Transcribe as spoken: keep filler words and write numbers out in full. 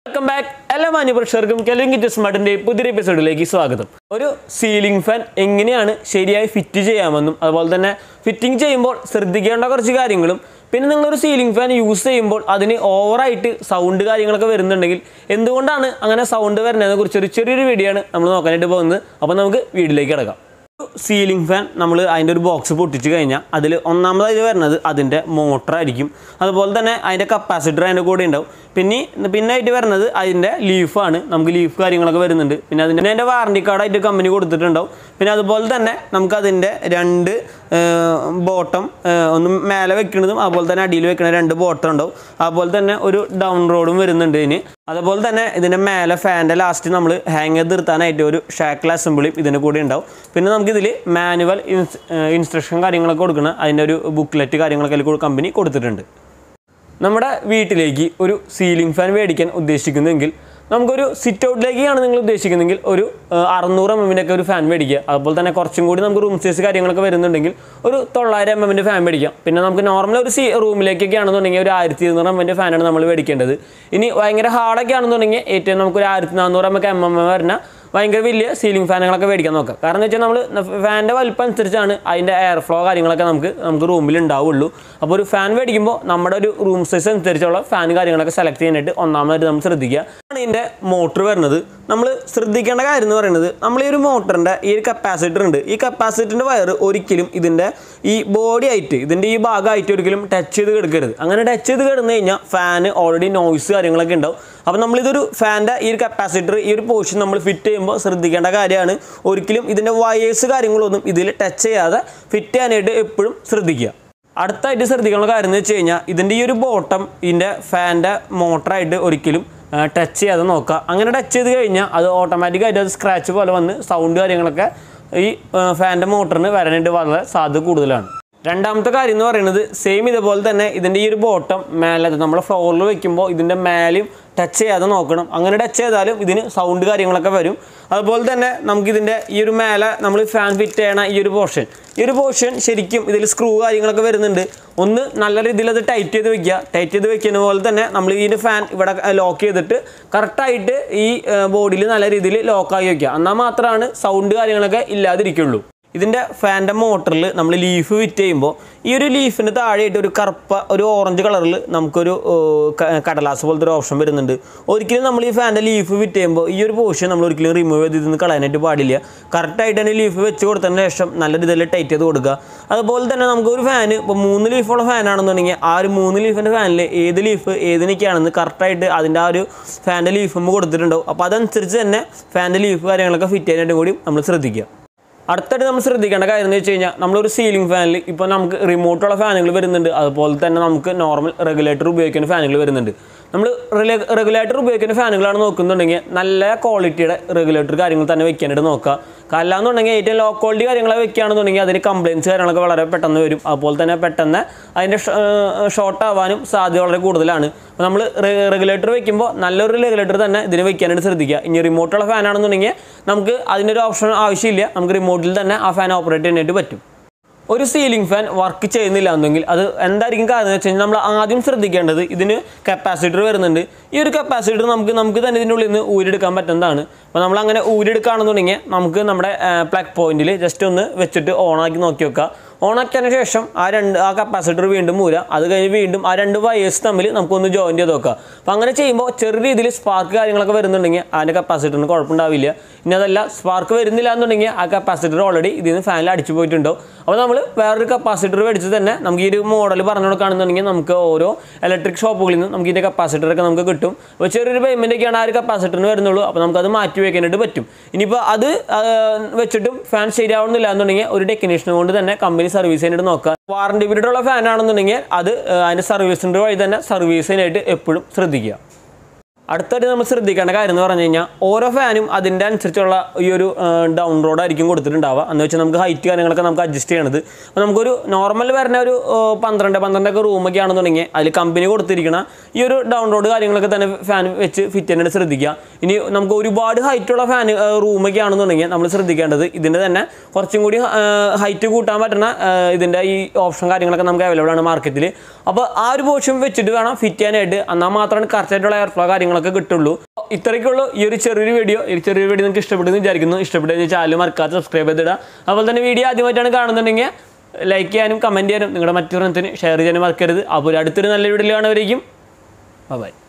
Welcome back. എല്ലാ മാന്യപ്രേക്ഷകർക്കും kelvin kitchen സ്മാർട്ടിന്റെ പുതിയ എപ്പിസോഡിലേക്ക് സ്വാഗതം. ഒരു സീലിംഗ് ഫാൻ എങ്ങനെയാണ് ശരിയായി ഫിറ്റ് ചെയ്യാമെന്നും അതുപോലെ തന്നെ ഫിറ്റിംഗ് ചെയ്യുമ്പോൾ ശ്രദ്ധിക്കേണ്ട കുറച്ച് കാര്യങ്ങളും പിന്നെ നിങ്ങൾ ഒരു സീലിംഗ് ഫാൻ യൂസ് ചെയ്യുമ്പോൾ അതിന് ഓവറായിട്ട് സൗണ്ട് കാര്യങ്ങളൊക്കെ വരുന്നുണ്ടെങ്കിൽ എന്തുകൊണ്ടാണ് അങ്ങനെ സൗണ്ട് വരുന്നതിനെ കുറിച്ച് ഒരു ചെറിയൊരു വീഡിയോ ആണ് നമ്മൾ നോക്കാനായിട്ട് പോകുന്നത്. അപ്പോൾ നമുക്ക് വീഡിയോയിലേക്ക് കിടക്കാം. സീലിംഗ് ഫാൻ നമ്മൾ അതിൻ്റെ ഒരു ബോക്സ് പൊട്ടിച്ച് കഴിഞ്ഞാൽ അതിൽ ഒന്നാമതായിട്ട് വരുന്നത് അതിൻ്റെ മോട്ടറായിരിക്കും. അതുപോലെ തന്നെ അതിൻ്റെ കപ്പാസിറ്റർ അതിൻ്റെ കൂടെ ഉണ്ടാവും. പിന്നെ പിന്നെ ആയിട്ട് വരുന്നത് അതിൻ്റെ ലീഫാണ്. നമുക്ക് ലീഫ് കാര്യങ്ങളൊക്കെ വരുന്നുണ്ട്. പിന്നെ അതിൻ്റെ അതിൻ്റെ വാറണ്ടി കാർഡായിട്ട് കമ്പനി കൊടുത്തിട്ടുണ്ടാവും. പിന്നെ അതുപോലെ തന്നെ നമുക്കതിൻ്റെ രണ്ട് ബോട്ടം ഒന്ന് മേലെ വെക്കുന്നതും അതുപോലെ തന്നെ അടിയിൽ വെക്കുന്ന രണ്ട് ബോട്ടം ഉണ്ടാവും. അതുപോലെ തന്നെ ഒരു ഡൗൺ റോഡും വരുന്നുണ്ട് ഇതിന്. അതുപോലെ തന്നെ ഇതിൻ്റെ മേലെ ഫാൻ്റെ ലാസ്റ്റ് നമ്മൾ ഹാങ് ചെയ്ത് നിർത്താനായിട്ട് ഒരു ഷാക്കിൾ അസംബിളിയും ഇതിൻ്റെ കൂടെ ഉണ്ടാവും. പിന്നെ നമുക്കിതിൽ മാനുവൽ ഇൻസ് ഇൻസ്ട്രക്ഷൻ കാര്യങ്ങളൊക്കെ കൊടുക്കണം. അതിൻ്റെ ഒരു ബുക്ക്ലെറ്റ് കാര്യങ്ങളൊക്കെ അതിൽ കമ്പനി കൊടുത്തിട്ടുണ്ട്. നമ്മുടെ വീട്ടിലേക്ക് ഒരു സീലിംഗ് ഫാൻ മേടിക്കാൻ ഉദ്ദേശിക്കുന്നെങ്കിൽ നമുക്കൊരു സിറ്റ് ഔട്ടിലേക്കാണ് നിങ്ങൾ ഉദ്ദേശിക്കുന്നതെങ്കിൽ ഒരു അറുന്നൂറ് എം എമ്മിൻ്റെ ഒക്കെ ഒരു ഫാൻ മേടിക്കുക. അതുപോലെ തന്നെ കുറച്ചും കൂടി നമുക്ക് റൂം സൈസ് കാര്യങ്ങളൊക്കെ വരുന്നുണ്ടെങ്കിൽ ഒരു തൊള്ളായിരം എം എമ്മിൻ്റെ ഫാൻ മേടിക്കാം. പിന്നെ നമുക്ക് നോർമൽ ഒരു സി റൂമിലേക്കൊക്കെ ആണെന്നുണ്ടെങ്കിൽ ഒരു ആയിരത്തി ഇരുന്നൂറ് എം എമ്മിൻ്റെ ഫാനാണ് നമ്മൾ മേടിക്കേണ്ടത്. ഇനി ഭയങ്കര ഹാളൊക്കെ ആണെന്നുണ്ടെങ്കിൽ ഏറ്റവും നമുക്കൊരു ആയിരത്തി നാനൂറ് എം എം എം വരുന്ന ഭയങ്കര വലിയ സീലിംഗ് ഫാനുകളൊക്കെ മേടിക്കാൻ നോക്കാം. കാരണം എന്ന് വെച്ചാൽ നമ്മൾ ഫാനിൻ്റെ വലിപ്പം അനുസരിച്ചാണ് അതിൻ്റെ എയർ ഫ്ലോ കാര്യങ്ങളൊക്കെ നമുക്ക് നമുക്ക് റൂമിൽ ഉണ്ടാവുള്ളൂ. അപ്പോൾ ഒരു ഫാൻ മേടിക്കുമ്പോൾ നമ്മുടെ ഒരു റൂം സൈസ് അനുസരിച്ചുള്ള ഫാൻ കാര്യങ്ങളൊക്കെ സെലക്ട് ചെയ്യാനായിട്ട് ഒന്നാമതായിട്ട് നമ്മൾ ശ്രദ്ധിക്കുക. ആണ് ഇതിൻ്റെ മോട്ടർ വരുന്നത്. നമ്മൾ ശ്രദ്ധിക്കേണ്ട കാര്യം എന്ന് പറയുന്നത് നമ്മൾ ഈ ഒരു മോട്ടറിൻ്റെ ഈ ഒരു കപ്പാസിറ്റർ ഉണ്ട്. ഈ കപ്പാസിറ്ററിൻ്റെ വയർ ഒരിക്കലും ഇതിൻ്റെ ഈ ബോഡി ആയിട്ട് ഇതിൻ്റെ ഈ ഭാഗമായിട്ട് ഒരിക്കലും ടച്ച് ചെയ്ത് കിടക്കരുത്. അങ്ങനെ ടച്ച് ചെയ്ത് കിടന്നു കഴിഞ്ഞാൽ ഫാന് ഓൾറെഡി നോയ്സ് കാര്യങ്ങളൊക്കെ ഉണ്ടാവും. അപ്പോൾ നമ്മളിതൊരു ഫാൻ്റെ ഈ ഒരു കപ്പാസിറ്റർ ഈ ഒരു പോർഷൻ നമ്മൾ ഫിറ്റ് ചെയ്യുമ്പോൾ ശ്രദ്ധിക്കേണ്ട കാര്യമാണ് ഒരിക്കലും ഇതിൻ്റെ വയേഴ്സ് കാര്യങ്ങളൊന്നും ഇതിൽ ടച്ച് ചെയ്യാതെ ഫിറ്റ് ചെയ്യാനായിട്ട് എപ്പോഴും ശ്രദ്ധിക്കുക. അടുത്തായിട്ട് ശ്രദ്ധിക്കേണ്ട കാര്യം എന്ന് വെച്ച് കഴിഞ്ഞാൽ ഇതിൻ്റെ ഈ ഒരു ബോട്ടം ഇതിൻ്റെ ഫാൻ്റെ മോട്ടറായിട്ട് ഒരിക്കലും ടച്ച് ചെയ്യാതെ നോക്കുക. അങ്ങനെ ടച്ച് ചെയ്ത് കഴിഞ്ഞാൽ അത് ഓട്ടോമാറ്റിക്കായിട്ട് അത് സ്ക്രാച്ച് പോലെ വന്ന് സൗണ്ട് കാര്യങ്ങളൊക്കെ ഈ ഫാൻ്റെ മോട്ടറിന് വരാനായിട്ട് വളരെ സാധ്യത കൂടുതലാണ്. രണ്ടാമത്തെ കാര്യം എന്ന് പറയുന്നത് സെയിം ഇതുപോലെ തന്നെ ഇതിൻ്റെ ഈ ഒരു ബോട്ടം മേലെ നമ്മൾ ഫ്ലോറിൽ വെക്കുമ്പോൾ ഇതിൻ്റെ മേലെയും ടച്ച് ചെയ്യാതെ നോക്കണം. അങ്ങനെ ടച്ച് ചെയ്താലും ഇതിന് സൗണ്ട് കാര്യങ്ങളൊക്കെ വരും. അതുപോലെ തന്നെ നമുക്കിതിൻ്റെ ഈ ഒരു മേലെ നമ്മൾ ഫാൻ ഫിറ്റ് ചെയ്യണ ഈ ഒരു പോർഷൻ ഈ ഒരു പോർഷൻ ശരിക്കും ഇതിൽ സ്ക്രൂ കാര്യങ്ങളൊക്കെ വരുന്നുണ്ട്. ഒന്ന് നല്ല രീതിയിൽ അത് ടൈറ്റ് ചെയ്ത് വെക്കുക. ടൈറ്റ് ചെയ്ത് വെക്കുന്ന പോലെ തന്നെ നമ്മൾ ഈ ഫാൻ ഇവിടെ ലോക്ക് ചെയ്തിട്ട് കറക്റ്റായിട്ട് ഈ ബോഡിയിൽ നല്ല രീതിയിൽ ലോക്കാക്കി വയ്ക്കുക. എന്നാൽ മാത്രമാണ് സൗണ്ട് കാര്യങ്ങളൊക്കെ ഇല്ലാതിരിക്കുള്ളൂ. ഇതിൻ്റെ ഫാൻ്റെ മോട്ടറിൽ നമ്മൾ ലീഫ് ഫിറ്റ് ചെയ്യുമ്പോൾ ഈ ഒരു ലീഫിൻ്റെ താഴെയായിട്ട് ഒരു കറുപ്പ ഒരു ഓറഞ്ച് കളറിൽ നമുക്കൊരു കടലാസ് പോലത്തെ ഒരു ഓപ്ഷൻ വരുന്നുണ്ട്. ഒരിക്കലും നമ്മൾ ഈ ഫാൻ്റെ ലീഫ് ഫിറ്റ് ചെയ്യുമ്പോൾ ഈ ഒരു പോർഷൻ നമ്മൾ ഒരിക്കലും റിമൂവ് ചെയ്ത് ഇതിന് കളയാനായിട്ട് പാടില്ല. കറക്റ്റായിട്ട് തന്നെ ലീഫ് വെച്ച് കൊടുത്തതിന് ശേഷം നല്ല രീതിയിൽ ടൈറ്റ് ചെയ്ത് കൊടുക്കുക. അതുപോലെ തന്നെ നമുക്കൊരു ഫാന് ഇപ്പോൾ മൂന്ന് ലീഫുള്ള ഫാനാണെന്നുണ്ടെങ്കിൽ ആ ഒരു മൂന്ന് ലീഫിൻ്റെ ഫാനിൽ ഏത് ലീഫ് ഏതിനൊക്കെയാണെന്ന് കറക്റ്റായിട്ട് അതിൻ്റെ ആ ഒരു ഫാൻ്റെ ലീഫ് കൊടുത്തിട്ടുണ്ടാവും. അപ്പോൾ അതനുസരിച്ച് തന്നെ ഫാൻ്റെ ലീഫ് കാര്യങ്ങളൊക്കെ ഫിറ്റ് ചെയ്യാനായിട്ട് കൂടി നമ്മൾ ശ്രദ്ധിക്കുക. അടുത്തായിട്ട് നമ്മൾ ശ്രദ്ധിക്കേണ്ട കാര്യം എന്ന് വെച്ച് കഴിഞ്ഞാൽ നമ്മളൊരു സീലിംഗ് ഫാനിൽ ഇപ്പോൾ നമുക്ക് റിമോട്ടുള്ള ഫാനുകൾ വരുന്നുണ്ട്. അതുപോലെ തന്നെ നമുക്ക് നോർമൽ റെഗുലേറ്റർ ഉപയോഗിക്കുന്ന ഫാനുകൾ വരുന്നുണ്ട്. നമ്മൾ റെഗുലേറ്റർ ഉപയോഗിക്കുന്ന ഫാനുകളാണ് നോക്കുന്നുണ്ടെങ്കിൽ നല്ല ക്വാളിറ്റിയുടെ റെഗുലേറ്റർ കാര്യങ്ങൾ തന്നെ വെക്കാനായിട്ട് നോക്കുക. അല്ലാന്നുണ്ടെങ്കിൽ ഏറ്റവും ലോ ക്വാളിറ്റി കാര്യങ്ങൾ വെക്കുകയാണെന്നുണ്ടെങ്കിൽ അതിന് കംപ്ലയിൻറ്റ്സ് കാര്യങ്ങളൊക്കെ വളരെ പെട്ടെന്ന് വരും. അതുപോലെ തന്നെ പെട്ടെന്ന് അതിൻ്റെ ഷോർട്ട് ആവാനും സാധ്യത വളരെ കൂടുതലാണ്. അപ്പോൾ നമ്മൾ റെഗുലേറ്റർ വെക്കുമ്പോൾ നല്ലൊരു റെഗുലേറ്റർ തന്നെ ഇതിന് വെക്കാനായിട്ട് ശ്രദ്ധിക്കുക. ഇനി റിമോട്ടുള്ള ഫാനാണെന്നുണ്ടെങ്കിൽ നമുക്ക് അതിനൊരു ഓപ്ഷൻ ആവശ്യമില്ല. നമുക്ക് റിമോട്ടിൽ തന്നെ ആ ഫാൻ ഓപ്പറേറ്റ് ചെയ്യാനായിട്ട് പറ്റും. ഒരു സീലിംഗ് ഫാൻ വർക്ക് ചെയ്യുന്നില്ല എന്നെങ്കിൽ അത് എന്തായിരിക്കും കാരണം എന്ന് വെച്ച് കഴിഞ്ഞാൽ നമ്മൾ ആദ്യം ശ്രദ്ധിക്കേണ്ടത് ഇതിന് കപ്പാസിറ്റർ വരുന്നുണ്ട്. ഈ ഒരു കപ്പാസിറ്റർ നമുക്ക് നമുക്ക് തന്നെ ഇതിൻ്റെ ഉള്ളിൽ നിന്ന് ഊരിയെടുക്കാൻ പറ്റുന്നതാണ്. അപ്പോൾ നമ്മൾ അങ്ങനെ ഊരിയെടുക്കുകയാണെന്നുണ്ടെങ്കിൽ നമുക്ക് നമ്മുടെ പ്ലഗ് പോയിന്റിൽ ജസ്റ്റ് ഒന്ന് വെച്ചിട്ട് ഓണാക്കി നോക്കി വെക്കുക. ഓണാക്കിയതിന് ശേഷം ആ രണ്ട് ആ കപ്പാസിറ്റർ വീണ്ടും ഊരുക. അത് കഴിഞ്ഞ് വീണ്ടും ആ രണ്ട് വയേഴ്സ് തമ്മിൽ നമുക്കൊന്ന് ജോയിൻ ചെയ്ത് നോക്കുക. അപ്പോൾ അങ്ങനെ ചെയ്യുമ്പോൾ ചെറിയ രീതിയിൽ സ്പാർക്ക് കാര്യങ്ങളൊക്കെ വരുന്നുണ്ടെങ്കിൽ അതിൻ്റെ കപ്പാസിറ്ററിന് കുഴപ്പമുണ്ടാവില്ല. ഇനി അതല്ല സ്പാർക്ക് വരുന്നില്ല എന്നുണ്ടെങ്കിൽ ആ കപ്പാസിറ്റർ ഓൾറെഡി ഇതിൽ നിന്ന് ഫാനിൽ അടിച്ചു പോയിട്ടുണ്ടാവും. അപ്പോൾ നമ്മൾ വേറൊരു കപ്പാസിറ്റർ മേടിച്ച് തന്നെ നമുക്ക് ഈ ഒരു മോഡൽ പറഞ്ഞു കൊടുക്കുകയാണെന്നുണ്ടെങ്കിൽ നമുക്ക് ഓരോ ഇലക്ട്രിക് ഷോപ്പുകളിൽ നിന്ന് നമുക്ക് ഇതിൻ്റെ കപ്പാസിറ്ററൊക്കെ നമുക്ക് കിട്ടും. അപ്പോൾ ചെറിയൊരു പേയ്മെൻറ്റൊക്കെയാണ് ആ ഒരു കപ്പാസിറ്ററിന് വരുന്നുള്ളൂ. അപ്പോൾ നമുക്കത് മാറ്റി വയ്ക്കാനായിട്ട് പറ്റും. ഇനിയിപ്പോൾ അത് വെച്ചിട്ടും ഫാൻ ശരിയാവുന്നില്ല എന്നുണ്ടെങ്കിൽ ഒരു ടെക്നീഷ്യനെ കൊണ്ട് തന്നെ കമ്പനി സർവീസ് ചെയ്യാനായിട്ട് നോക്കുക. വാറണ്ടി പീരീഡ് ഉള്ള ഫാൻ ആണെന്നുണ്ടെങ്കിൽ അത് അതിൻ്റെ സർവീസ് സെൻ്റർ വഴി തന്നെ സർവീസ് ചെയ്യാനായിട്ട് എപ്പോഴും ശ്രദ്ധിക്കുക. അടുത്തായിട്ട് നമ്മൾ ശ്രദ്ധിക്കേണ്ട കാര്യം എന്ന് പറഞ്ഞു കഴിഞ്ഞാൽ ഓരോ ഫാനും അതിൻ്റെ അനുസരിച്ചുള്ള ഈ ഒരു ഡൗൺ റോഡ് ആയിരിക്കും കൊടുത്തിട്ടുണ്ടാവുക. എന്ന് വെച്ചാൽ നമുക്ക് ഹൈറ്റ് കാര്യങ്ങളൊക്കെ നമുക്ക് അഡ്ജസ്റ്റ് ചെയ്യണത്. അപ്പോൾ നമുക്കൊരു നോർമൽ വരുന്ന ഒരു പന്ത്രണ്ട് പന്ത്രണ്ടൊക്കെ റൂമൊക്കെ ആണെന്നുണ്ടെങ്കിൽ അതിൽ കമ്പനി കൊടുത്തിരിക്കണം ഈ ഒരു ഡൗൺ റോഡ് കാര്യങ്ങളൊക്കെ തന്നെ ഫാൻ വെച്ച് ഫിറ്റ് ചെയ്യാനായിട്ട് ശ്രദ്ധിക്കുക. ഇനി നമുക്ക് ഒരുപാട് ഹൈറ്റുള്ള ഫാൻ റൂമൊക്കെ ആണെന്നുണ്ടെങ്കിൽ നമ്മൾ ശ്രദ്ധിക്കേണ്ടത് ഇതിൻ്റെ തന്നെ കുറച്ചും കൂടി ഹൈറ്റ് കൂട്ടാൻ പറ്റുന്ന ഇതിൻ്റെ ഈ ഓപ്ഷൻ കാര്യങ്ങളൊക്കെ നമുക്ക് അവൈലബിൾ ആണ് മാർക്കറ്റിൽ. അപ്പോൾ ആ ഒരു പോർഷൻ വെച്ചിട്ട് വേണം ഫിറ്റ് ചെയ്യാനായിട്ട്. എന്നാൽ മാത്രമാണ് കറക്റ്റായിട്ടുള്ള എയർ ഫ്ലോ കാര്യങ്ങൾ കാര്യങ്ങളൊക്കെ കിട്ടുള്ളൂ. ഇത്രയ്ക്കുള്ളൂ ഈ ഒരു ചെറിയൊരു വീഡിയോ. ഈ ചെറിയൊരു വീഡിയോ നിങ്ങൾക്ക് ഇഷ്ടപ്പെട്ടെന്ന് വിചാരിക്കുന്നു. ഇഷ്ടപ്പെട്ടെന്ന് ചാനൽ മറക്കാതെ സബ്സ്ക്രൈബ് ചെയ്തിടുക. അതുപോലെ തന്നെ വീഡിയോ ആദ്യമായിട്ടാണ് കാണുന്നുണ്ടെങ്കിൽ ലൈക്ക് ചെയ്യാനും കമൻറ്റ് ചെയ്യാനും നിങ്ങളുടെ മറ്റു ഫ്രണ്ട്സിന് ഷെയർ ചെയ്യാനും മറക്കരുത്. അപ്പോൾ അടുത്തൊരു നല്ല വീഡിയോ കാണുന്നവരേക്കും ബൈ.